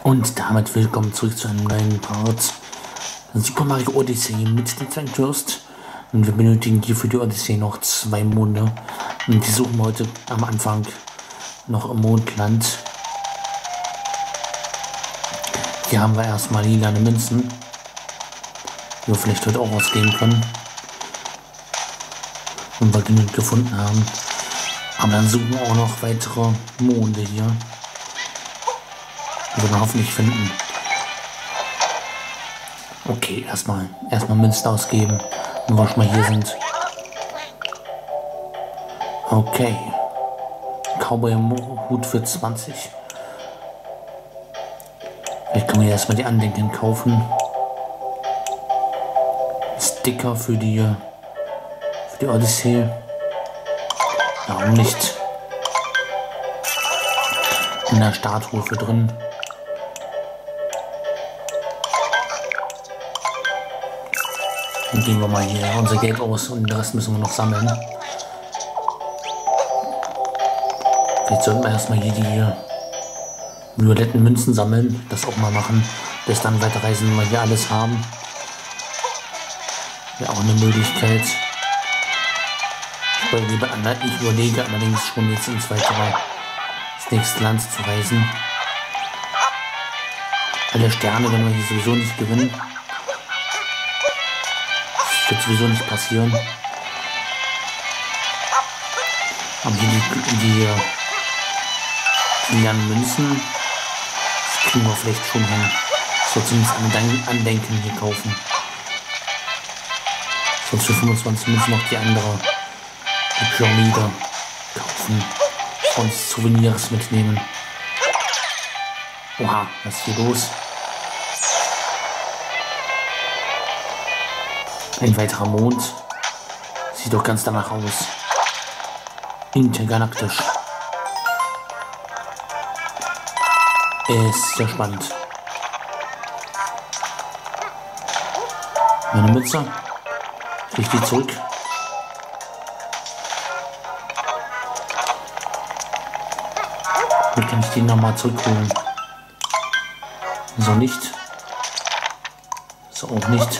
Und damit willkommen zurück zu einem neuen Part Super Mario Odyssey mit dem Zeitlust. Und wir benötigen hier für die Odyssey noch 2 Monde. Und die suchen wir heute am Anfang noch im Mondland. Hier haben wir erstmal lilane Münzen, die wir vielleicht heute auch ausgeben können, wenn wir genug gefunden haben. Aber dann suchen wir auch noch weitere Monde hier, die wir dann hoffentlich finden. Okay, erstmal Münzen ausgeben, wenn wir schon mal hier sind. Okay. Cowboy-Hut für 20. Vielleicht können wir erstmal die Andenken kaufen. Sticker für die Odyssey. Warum nicht? In der Statue für drin. Dann geben wir mal hier unser Geld aus und den Rest müssen wir noch sammeln. Jetzt sollten wir erstmal hier die violetten Münzen sammeln, das auch mal machen. Bis dann weiterreisen, wenn wir hier alles haben. Wäre auch eine Möglichkeit. Ich überlege allerdings schon jetzt ins nächste Land zu reisen. Alle Sterne werden wir hier sowieso nicht gewinnen. Das wird sowieso nicht passieren. Aber hier die lilanen Münzen, das kriegen wir vielleicht schon hin. So zumindest Andenken hier kaufen. Sonst für 25 Münzen noch die andere, die Pyramide kaufen. Sonst Souvenirs mitnehmen. Oha, was ist hier los? Ein weiterer Mond. Sieht doch ganz danach aus. Intergalaktisch. Ist sehr spannend. Meine Mütze. Krieg ich die zurück? Wie kann ich die nochmal zurückholen? So nicht. So auch nicht.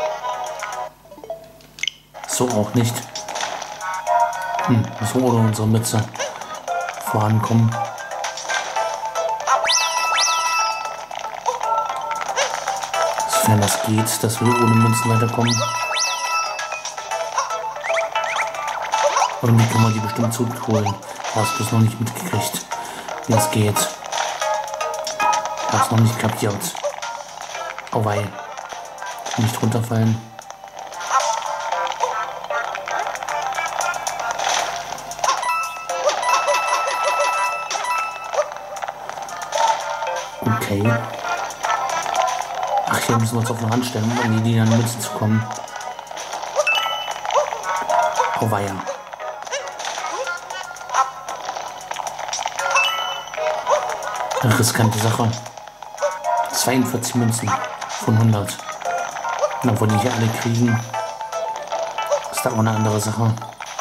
So auch nicht. Müssen wir ohne unsere Mütze vorankommen. Sofern das geht, dass wir ohne Münzen weiterkommen. Und wie kann man die bestimmt zurückholen? Hast du es noch nicht mitgekriegt, wie es geht? Hast noch nicht kapiert. Oh wei. Nicht runterfallen. Okay. Ach, hier müssen wir uns auf eine Hand stellen, um an die lilanen Münzen zu kommen. Oh weia. Eine riskante Sache. 42 Münzen von 100. Und obwohl die hier alle kriegen, ist da auch eine andere Sache.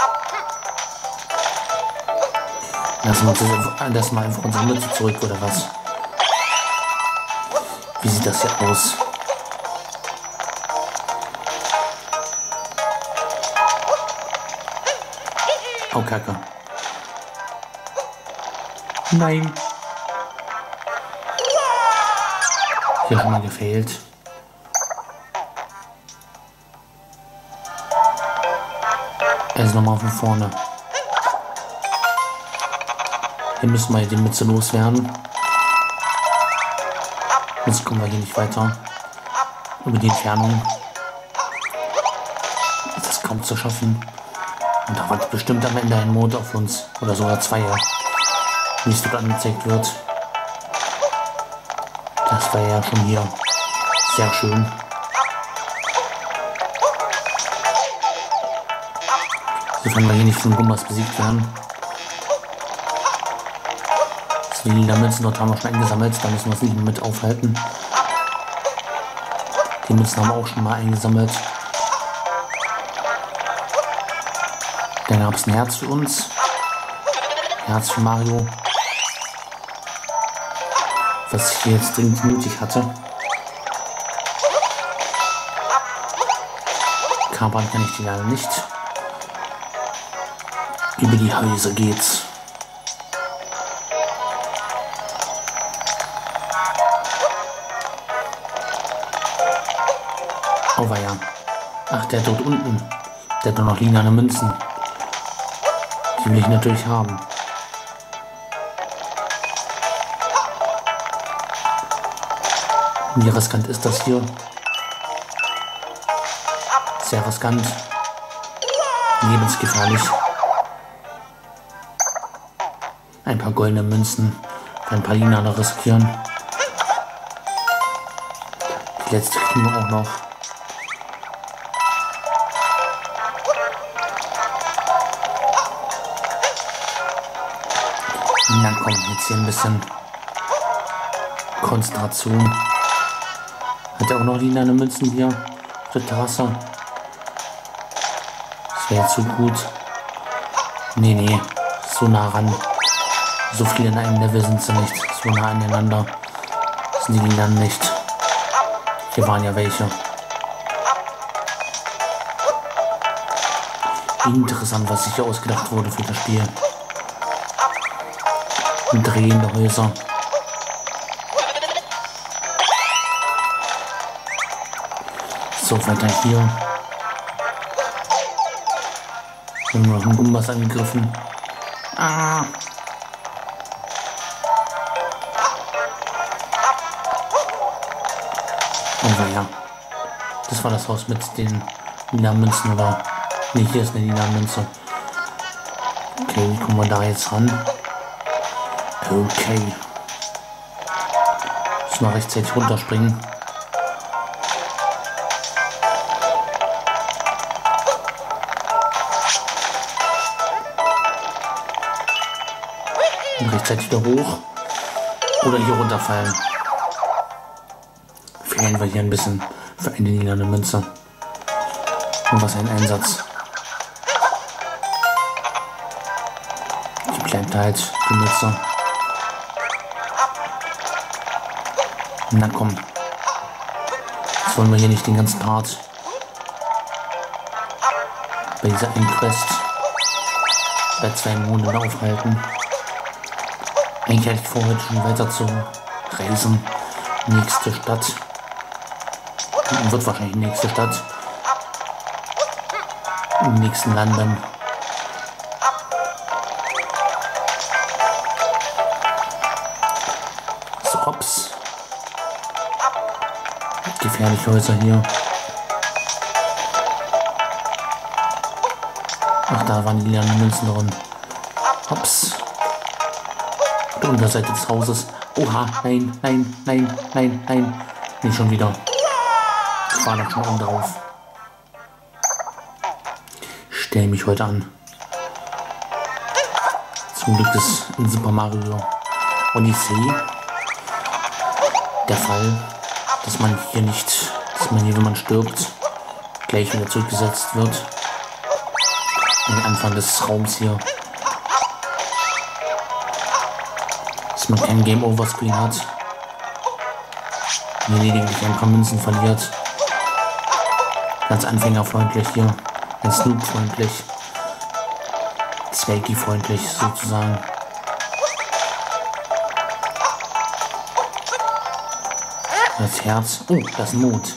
Lassen wir uns das mal einfach unsere Münze zurück, oder was? Wie sieht das hier aus? Oh, Kacke. Nein. Hier schon mal gefehlt. Also nochmal von vorne. Hier müssen wir die Mütze loswerden. Jetzt kommen wir hier nicht weiter. Über die Entfernung ist das kaum zu schaffen. Und da wartet bestimmt am Ende ein Mond auf uns. Oder sogar 2, wie es dort angezeigt wird. Das war ja schon hier sehr schön. Sofern wir hier nicht von Gumbas besiegt werden. Die lila Münzen dort haben wir schon eingesammelt, da müssen wir uns nicht mehr mit aufhalten. Die Münzen haben wir auch schon mal eingesammelt. Dann gab es ein Herz für uns. Herz für Mario. was ich hier jetzt dringend nötig hatte. Kapern kann ich die leider nicht. Über die Häuser geht's. Oh weia. Ach, der dort unten. Der hat doch noch lilane Münzen. Die will ich natürlich haben. Wie riskant ist das hier? Sehr riskant. Lebensgefährlich. Ein paar goldene Münzen. Ein paar Linane riskieren. Die letzte kriegen wir auch noch. Na komm, jetzt hier ein bisschen Konzentration. Hat er auch noch linane Münzen hier auf der Terrasse? Das wäre jetzt so gut. Nee, so nah ran. So viele in einem Level sind sie nicht. So nah aneinander sind die Lilanen nicht. Hier waren ja welche. Interessant, was sich hier ausgedacht wurde für das Spiel. Drehende Häuser. So, weiter hier. Wir haben noch einen Gumbas angegriffen. Ah. Oh ja. Das war das Haus mit den Lila-Münzen, oder? Ne, hier ist eine Lila-Münze. Okay, wie kommen wir da jetzt ran? Okay. Muss mal rechtzeitig runterspringen. Und rechtzeitig wieder hoch. Oder hier runterfallen. Fehlen wir hier ein bisschen für eine lilane Münze. Und was ein Einsatz. Die bleibt halt die Münze. Na komm. Jetzt wollen wir hier nicht den ganzen Part bei dieser einen Quest bei 2 Monaten aufhalten. Eigentlich hätte ich vor, heute schon weiter zu reisen. Nächste Stadt. Wird wahrscheinlich die nächste Stadt. Im nächsten Landen. So, hops. Gefährliche Häuser hier. Ach, da waren die leeren Münzen drin. Hops. Auf der Unterseite des Hauses. Oha, nein. Nicht schon wieder. Ich war noch schon oben drauf. Ich stelle mich heute an. Zum Glück ist in Super Mario Odyssey der Fall, dass man hier nicht, wenn man stirbt, gleich wieder zurückgesetzt wird. Am Anfang des Raums hier. Dass man kein Game Over Screen hat. Und lediglich ein paar Münzen verliert. Ganz anfängerfreundlich hier. Ganz Snoop-freundlich. Zwelgi-freundlich sozusagen. Das Herz. Oh, das ist ein Mond.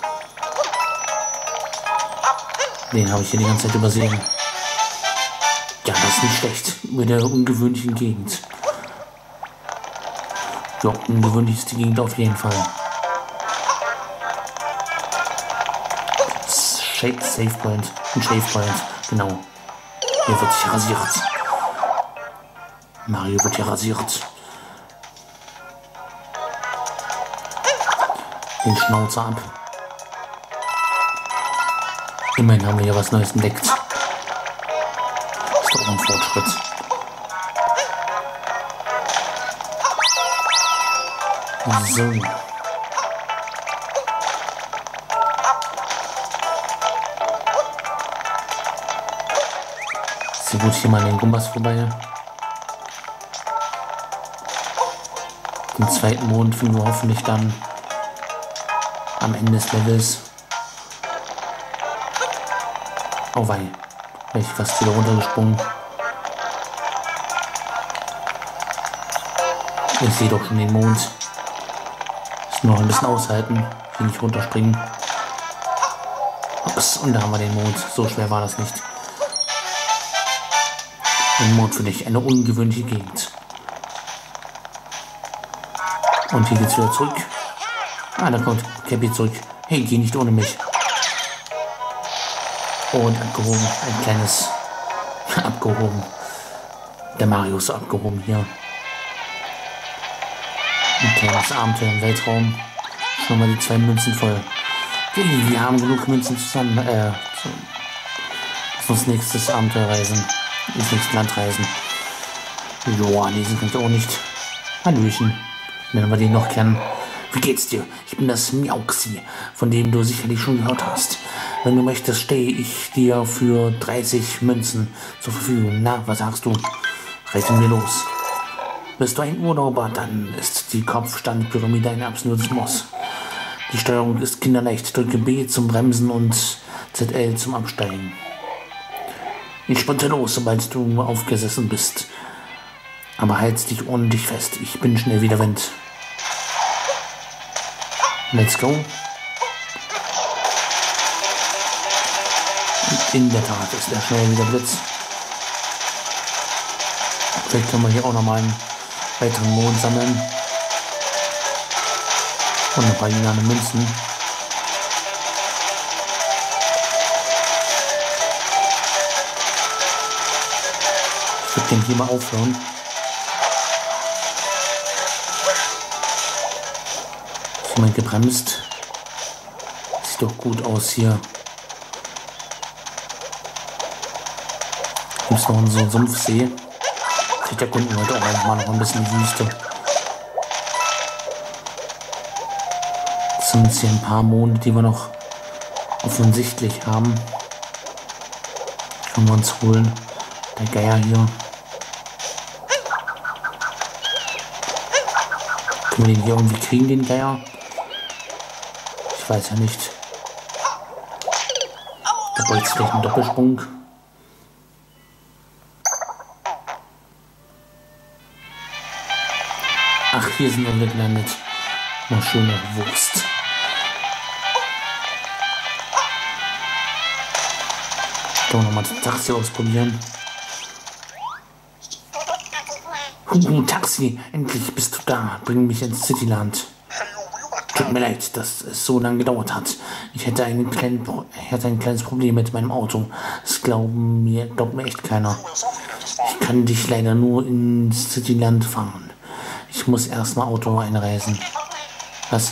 Den habe ich hier die ganze Zeit übersehen. Ja, das ist nicht schlecht. Mit der ungewöhnlichen Gegend. Ja, ungewöhnlichste Gegend auf jeden Fall. Save Point. Ein Shave Point. Genau. Hier wird sich rasiert. Mario wird hier rasiert. Den Schnauzer ab. Immerhin haben wir hier was Neues entdeckt. Ist doch ein Fortschritt. So. Sehr gut, hier mal an den Gumbas vorbei. Den zweiten Mond finden wir hoffentlich dann am Ende des Levels. Oh wei, bin ich fast wieder runtergesprungen. Ich sehe doch schon den Mond. Ist nur noch ein bisschen aushalten, hier nicht runterspringen. Ups, und da haben wir den Mond. So schwer war das nicht. Ein Mond für dich, eine ungewöhnliche Gegend. Und hier geht's wieder zurück. Ah, da kommt Cappy zurück. Hey, geh nicht ohne mich. Und abgehoben, ein kleines abgehoben. Der Mario ist so abgehoben hier. Ein kleines Abenteuer im Weltraum. Schon mal die 2 Münzen voll. Wir haben genug Münzen zusammen. Lass uns nächstes Abenteuer reisen. Ins nächste Land reisen. Joa, lesen könnt ihr auch nicht. Hallöchen. Wenn wir den noch kennen. Wie geht's dir? Ich bin das Miauxi, von dem du sicherlich schon gehört hast. Wenn du möchtest, stehe ich dir für 30 Münzen zur Verfügung. Na, was sagst du? Reiten wir los. Bist du ein Urlauber, dann ist die Kopfstandpyramide ein absolutes Muss. Die Steuerung ist kinderleicht. Drücke B zum Bremsen und ZL zum Absteigen. Ich sprinte los, sobald du aufgesessen bist. Aber halt dich ordentlich fest. Ich bin schnell wie der Wind. Let's go. In der Tat ist er schnell wie der Blitz. Vielleicht können wir hier auch nochmal einen weiteren Mond sammeln. Und ein paar lilane Münzen. Ich würde den hier mal aufhören. Ist jemand gebremst? Sieht doch gut aus hier. Gibt es noch so einen Sumpfsee? Vielleicht erkunden wir heute auch einfach mal noch ein bisschen die Wüste. Das sind jetzt hier ein paar Monde, die wir noch offensichtlich haben. Können wir uns holen. Der Geier hier. Können wir den hier irgendwie kriegen, den Geier? Ich weiß ja nicht. Da beugt vielleicht einen Doppelsprung. Ach, hier sind wir gelandet. Eine schöne Wurst. Doch nochmal das Taxi ausprobieren. Taxi, endlich bist du da. Bring mich ins Cityland. Tut mir leid, dass es so lange gedauert hat. Ich hatte ein kleines Problem mit meinem Auto. Das glaubt mir echt keiner. Ich kann dich leider nur ins Cityland fahren. Ich muss erstmal Auto einreisen. Was?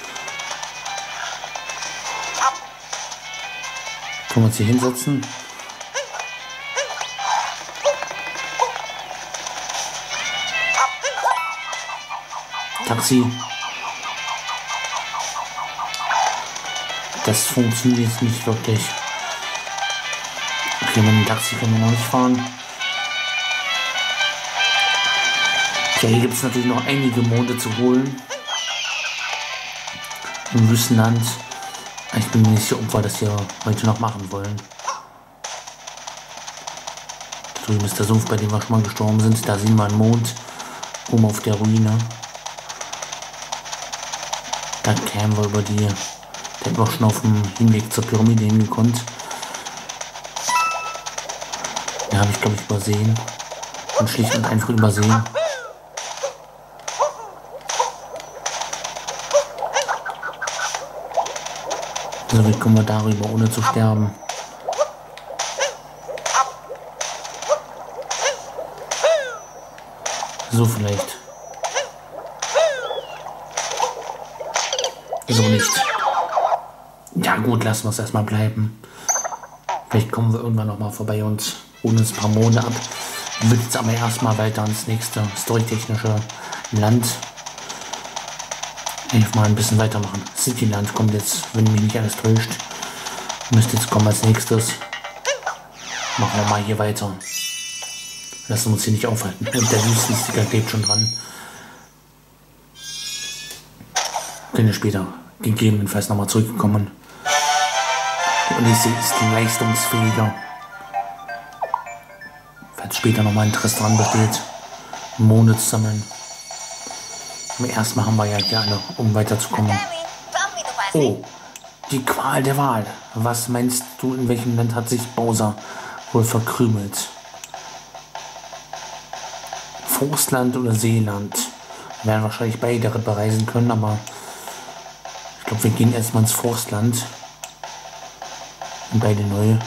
Können wir uns hier hinsetzen? Taxi. Das funktioniert nicht wirklich. Okay, mit dem Taxi können wir noch nicht fahren. Ja, hier gibt es natürlich noch einige Monde zu holen. Im Wüstenland. Ich bin mir nicht sicher, ob wir das hier heute noch machen wollen. Da drüben ist der Sumpf, bei dem wir schon mal gestorben sind. Da sehen wir einen Mond oben auf der Ruine. Da kämen wir über die. Da hätten wir schon auf dem Hinweg zur Pyramide hingekommen. Da habe ich, glaube ich, übersehen. Und schlicht und einfach übersehen. So, wie kommen wir darüber, ohne zu sterben? So vielleicht. So nicht. Ja gut, lassen wir es erstmal bleiben. Vielleicht kommen wir irgendwann noch mal vorbei und holen uns ein paar Monde ab. Ich würde jetzt aber erstmal weiter ins nächste storytechnische Land. Mal ein bisschen weitermachen. Cityland kommt jetzt, wenn mich nicht alles täuscht. Müsste jetzt kommen als nächstes. Machen wir mal hier weiter. Lassen wir uns hier nicht aufhalten. Und der Wüstensticker klebt schon dran. Können wir später gegebenenfalls nochmal zurückkommen. Die Odyssee ist leistungsfähiger. Falls später nochmal Interesse daran besteht, Monde zu sammeln. Aber erstmal haben wir ja gerne, um weiterzukommen. Oh, die Qual der Wahl. Was meinst du, in welchem Land hat sich Bowser wohl verkrümelt? Forstland oder Seeland? Wir werden wahrscheinlich beide bereisen können, aber ich glaube, wir gehen erstmal ins Forstland. Und beide neu.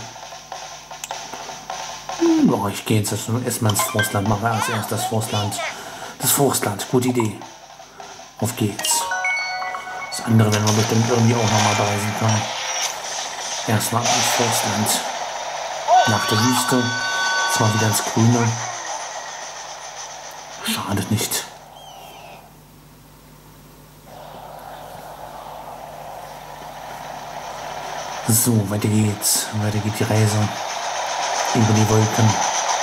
Oh, ich gehe jetzt erstmal ins Forstland, mache als erstes das Forstland. Das Forstland, gute Idee. Auf geht's. Das andere werden wir bestimmt irgendwie auch nochmal bereisen können. Erstmal ins Forstland. Nach der Wüste. Jetzt mal wieder ins Grüne. Schadet nicht. So, weiter geht's. Weiter geht die Reise. Über die Wolken.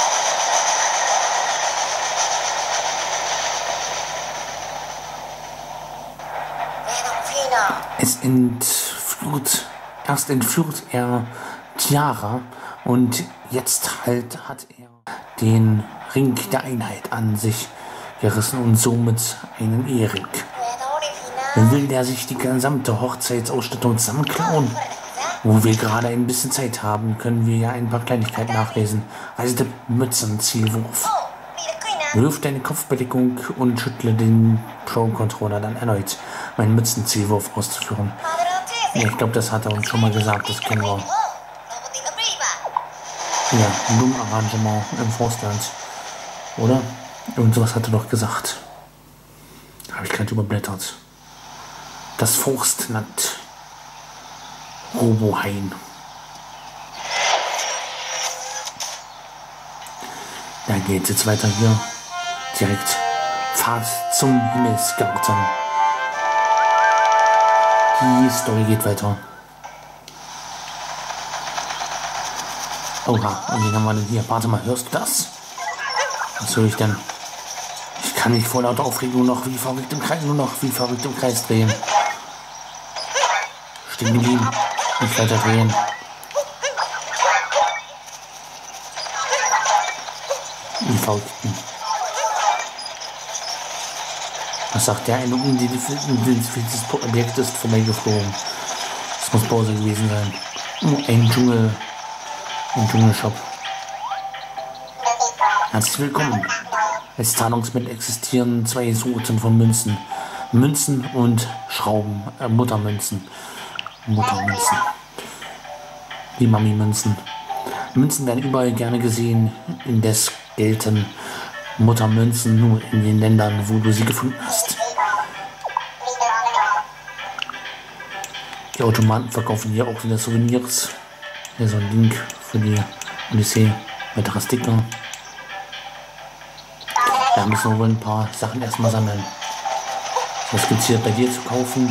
Erst entführt er Tiara und jetzt halt hat er den Ring der Einheit an sich gerissen und somit einen Ehering. Will der sich die gesamte Hochzeitsausstattung zusammenklauen? Wo wir gerade ein bisschen Zeit haben, können wir ja ein paar Kleinigkeiten nachlesen. Reisetipp Mützenzielwurf. Wirf deine Kopfbedeckung und schüttle den Pro-Controller dann erneut, meinen Mützenzielwurf auszuführen. Ja, ich glaube, das hat er uns schon mal gesagt, das kennen wir. Ja, Blumenarrangement im Forstland. Oder? Irgend sowas hat er doch gesagt. Habe ich gerade überblättert. Das Forstland. Robohain. Da geht's jetzt weiter hier. Direkt Fahrt zum Himmelsgarten. Die Story geht weiter. Oha, und wen haben wir denn hier? Warte mal, hörst du das? Was höre ich denn? Ich kann mich vor lauter Aufregung nur noch wie verrückt im Kreis drehen. Stehen geblieben. Nicht weiter drehen. Die Verrückten. Was sagt der? Ein unidentifiziertes Objekt ist vorbeigeflogen. Das muss Bowser gewesen sein. Ein Dschungelshop. Herzlich willkommen. Als Zahlungsmittel existieren zwei Sorten von Münzen. Münzen und Schrauben. Muttermünzen. Die Mami-Münzen. Münzen werden überall gerne gesehen, indes gelten Muttermünzen nur in den Ländern, wo du sie gefunden hast. Die Automaten verkaufen hier auch wieder Souvenirs. Hier so ein Link für die Odyssee. Weitere Sticker. Da müssen wir wohl ein paar Sachen erstmal sammeln. Was gibt es hier bei dir zu kaufen?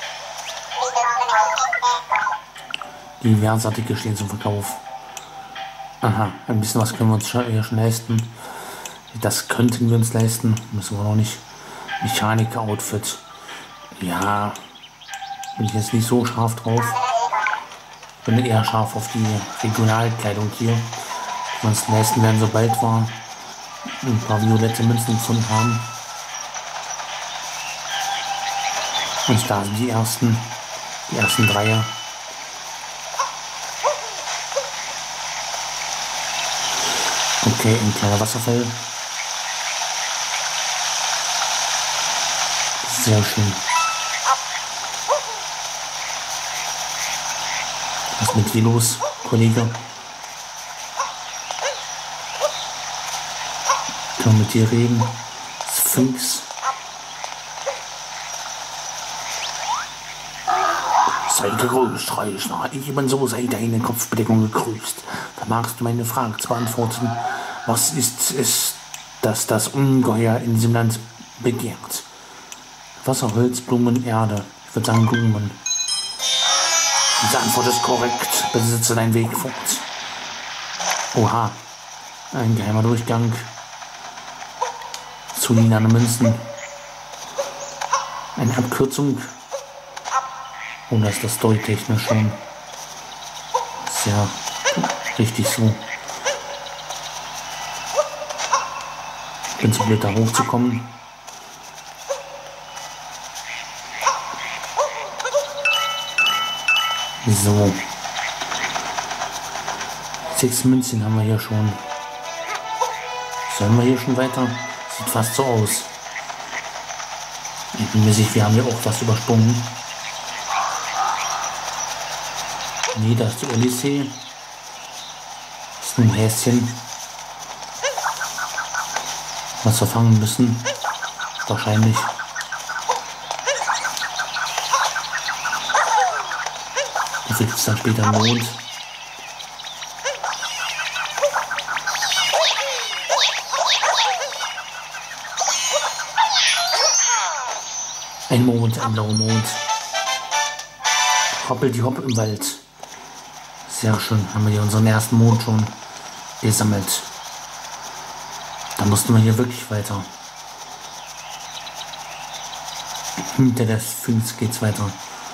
Diverse Artikel stehen zum Verkauf. Aha, ein bisschen was können wir uns schon leisten. Das könnten wir uns leisten, müssen wir noch nicht. Mechaniker-Outfit. Ja, bin ich jetzt nicht so scharf drauf. Bin eher scharf auf die Regionalkleidung hier. Die wir uns leisten werden, sobald wir ein paar violette Münzen gefunden haben. Und da sind die ersten Dreier. Okay, ein kleiner Wasserfall. Sehr schön. Was ist mit dir los, Kollege? Kann man mit dir reden? Sphinx. Sei gegrüßt, Reisner. Ebenso sei deine Kopfbedeckung gegrüßt. Vermagst du meine Frage zu beantworten? Was ist es, dass das Ungeheuer in diesem Land begehrt? Wasser, Holz, Blumen, Erde. Ich würde sagen Blumen. Diese Antwort ist korrekt. Besitze deinen Weg fort. Oha. Ein geheimer Durchgang. Zu lilane Münzen. Eine Abkürzung Und das ist das storytechnisch schon sehr richtig so. Ich bin zu blöd, da hochzukommen. So. 6 Münzen haben wir hier schon. Sollen wir hier schon weiter? Sieht fast so aus. Ich bin mir sicher, wir haben hier auch was übersprungen. Nee, da ist die Odyssee. Das ist ein Häschen. Was wir fangen müssen. Wahrscheinlich. Dafür gibt es dann später einen Mond. Ein Mond, ein blauer Mond. Hoppel die Hopp im Wald. Sehr schön, haben wir hier unseren ersten Mond schon gesammelt. Da mussten wir hier wirklich weiter. Hinter der Sphinx geht's weiter.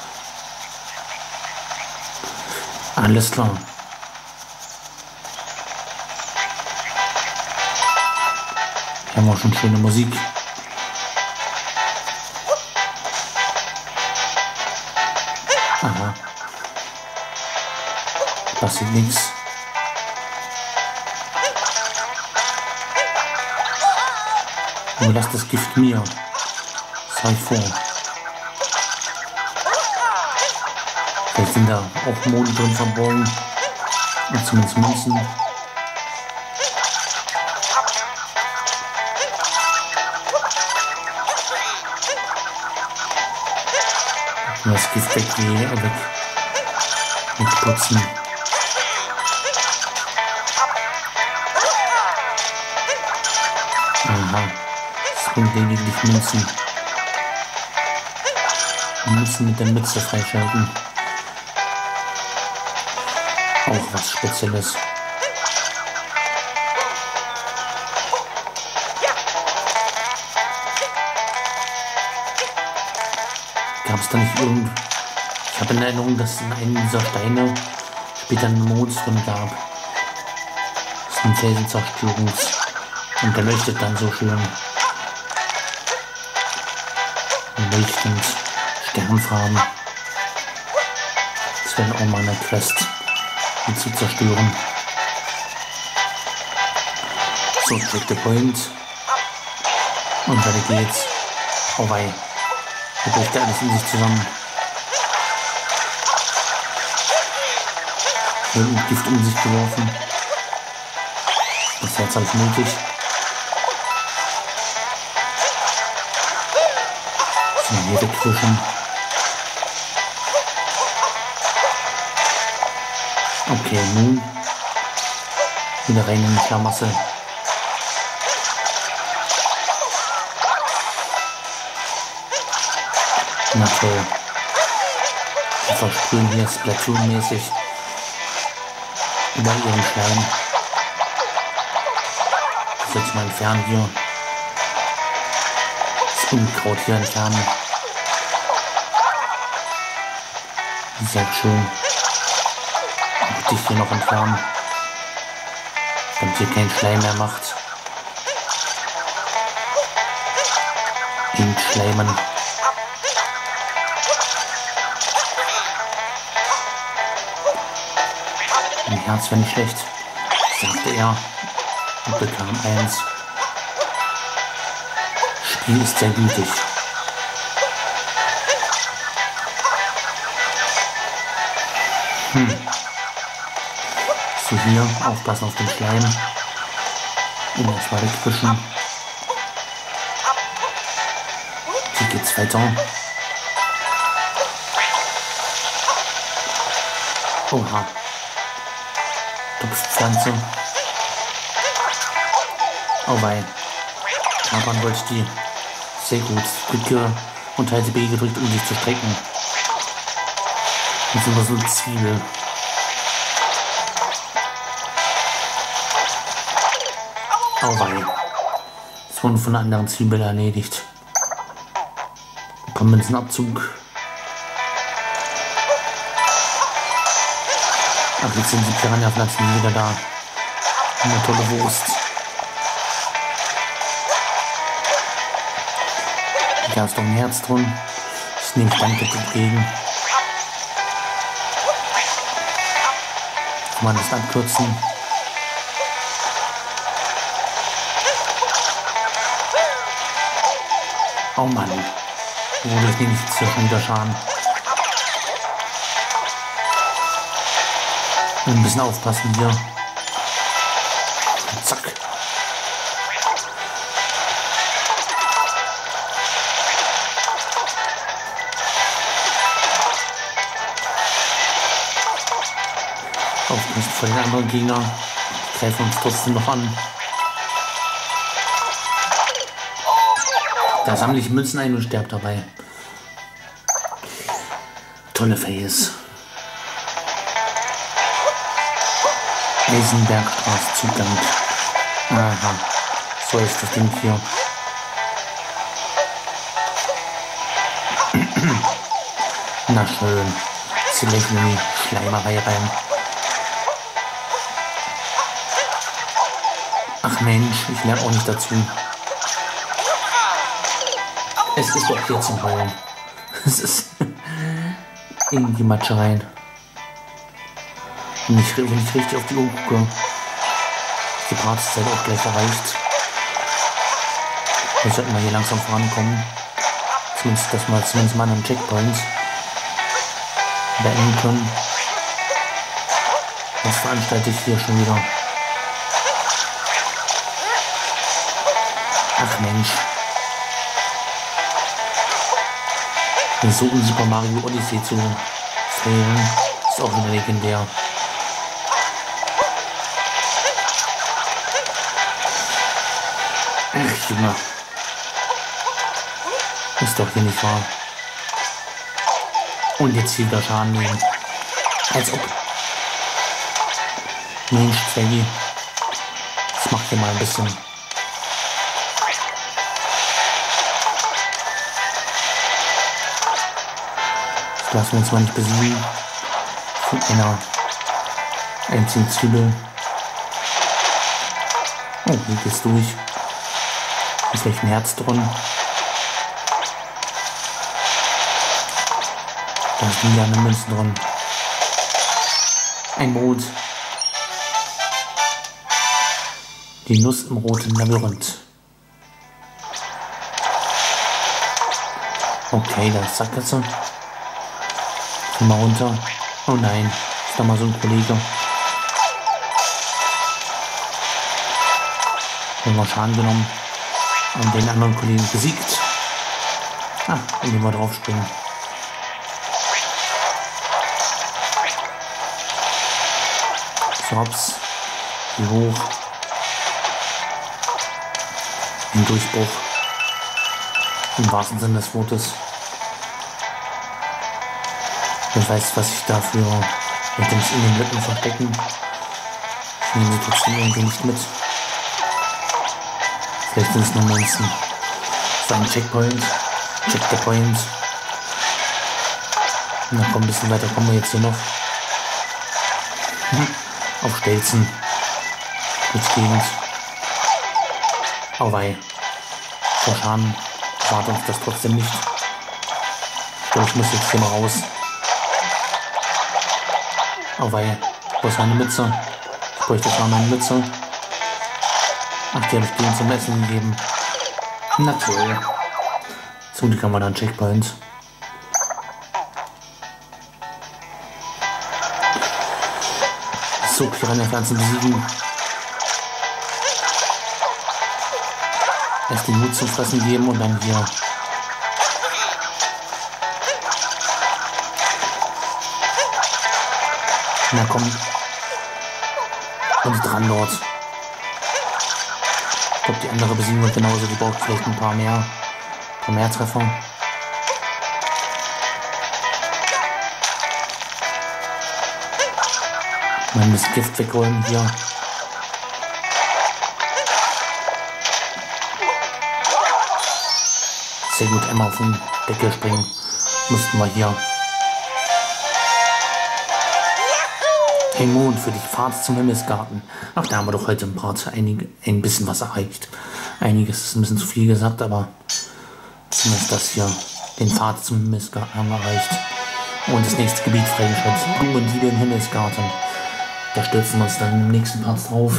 Alles klar. Hier haben wir schon schöne Musik. Aha. Passiert nichts. Überlass das Gift mir. Das habe ich vor. Vielleicht sind da auch Monde drin verborgen. Und zumindest Münzen. Das Gift wegputzen. Aha, das bringt lediglich Münzen. Wir müssen mit der Mütze freischalten. Auch was Spezielles. Gab es da nicht irgend... Ich habe in Erinnerung, dass es in einem dieser Steine später einen Mond drin gab. Das ist ein Felsenzerstörungs... Und der leuchtet dann so schön. Leuchtend. Sternfarben. Das wäre auch mal eine Quest, ihn zu zerstören. So, check the point. Und weiter geht's. Oh wei. Da bricht alles in sich zusammen. Wird mit Gift um sich geworfen. Das Herz habe ich nötig. So, hier wegwischen. Okay, nun wieder rein in die Schlamassel. Na toll. Wir versprühen hier Splatoon-mäßig über ihren Schleim. Das jetzt mal entfernen hier. Das Unkraut hier entfernen. Sehr schön. Auch dich hier noch entfernen. Damit hier kein Schleim mehr macht. Ihn schleimen. Mein Herz war nicht schlecht, sagte er und bekam 1. Spiel ist sehr gütig. So, hier aufpassen auf den Schleim. Und erstmal wegwischen. Hier geht's weiter. Oha. Topfpflanze. Oh wei. Kapern wollte ich die. Sehr gut. Drücke und halte B gedrückt, um sich zu strecken. Jetzt sind wir so eine Zwiebel. Oh wei. Das wurde von einer anderen Zwiebel erledigt. Münzenabzug. Ach, jetzt sind die Piranha-Pflanzen wieder da. Eine tolle Wurst. Da ist doch ein Herz drin. Das nehme ich danke entgegen. Kann man das abkürzen? Oh Mann. Oh, das nehme ich jetzt hier schon wieder Schaden. Ein bisschen aufpassen hier. Zack. Aufpassen vor den anderen Gegner. Die greifen uns trotzdem noch an. Da sammle ich Münzen ein und sterbe dabei. Tolle Face. Eisenbergstraße Zugang. Aha. So ist das Ding hier. Na schön. Sie legen in die Schleimerei rein. Ach Mensch, ich lerne auch nicht dazu. Es ist doch hier zum Heulen. Es ist in die Matsche rein. Und wenn ich richtig auf die Uhr gucke, die Partszeit auch gleich erreicht. Wir sollten mal hier langsam vorankommen. Zumindest mal einen Checkpoint beenden können. Was veranstalte ich hier schon wieder? Ach Mensch. So in Super Mario Odyssey zu fehlen, ist auch wieder legendär. Ach Junge. Ist doch hier nicht wahr. Und jetzt wieder Schaden nehmen. Als ob. Mensch, Zweggy. Das macht hier mal ein bisschen. Lassen wir uns mal nicht besiegen von einer einzigen Zwiebel. Oh, wie geht's durch? Ist vielleicht ein Herz drin. Da sind ja eine Münze drin. Ein Brot. Die Nuss im roten Labyrinth. Okay, da ist Sackgasse. Mal runter. Oh nein, ist da mal so ein Kollege. Haben wir Schaden genommen und den anderen Kollegen besiegt. Ah, indem wir drauf springen. So, hops. Hier hoch. Ein Durchbruch. Im wahrsten Sinne des Wortes. Ich weiß, was ich dafür mit dem in den Blöcken verstecken. Ich nehme sie trotzdem irgendwie nicht mit. Vielleicht sind es nur Münzen. So ein Checkpoint. Check the Point. Na komm, ein bisschen weiter kommen wir jetzt hier noch. Auf Stelzen. Gut Gegend. Auwei. Vor Schaden wart uns das trotzdem nicht. Ich muss jetzt hier mal raus. Oh wei, wo ist meine Mütze? Ich bräuchte schon meine Mütze. Ach, die habe ich denen zum Essen gegeben. Na toll. Zum Glück haben wir dann Checkpoint. So, Piranha-Pflanzen besiegen. Erst den Mut zum Fressen geben und dann hier. Na komm. Und dran dort. Ich glaube, die andere besiegen wir genauso. Die braucht vielleicht ein paar mehr Treffer. Man muss Gift wegholen hier. Sehr gut, einmal auf den Deckel springen. Mussten wir hier. Ein Mond für die Fahrt zum Himmelsgarten. Ach, da haben wir doch heute im Part ein bisschen was erreicht. Einiges ist ein bisschen zu viel gesagt, aber zumindest das hier. Den Pfad zum Himmelsgarten haben wir erreicht. Und das nächste Gebiet freigeschaltet. Blumendiebe im Himmelsgarten. Da stürzen wir uns dann im nächsten Part drauf.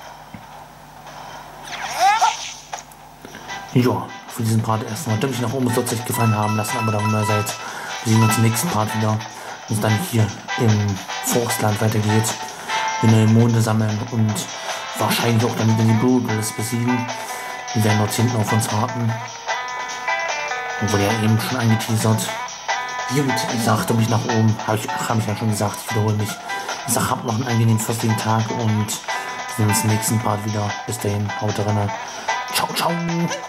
Ja, für diesen Part erstmal Däumchen nach oben, sollte es euch gefallen haben lassen, aber da neu seid. Wir sehen uns im nächsten Part wieder, wenn es dann hier im Forstland weitergeht. Wir neue Monde sammeln und wahrscheinlich auch dann die Bluebills besiegen. Die werden dort hinten auf uns warten. Und wurde ja eben schon angeteasert. Gut, ich sag Däumchen nach oben, hab ich ja schon gesagt, ich wiederhole mich. Ich sag, habt noch einen angenehmen festlichen Tag und wir sehen uns im nächsten Part wieder. Bis dahin, haut rein. Ciao, ciao.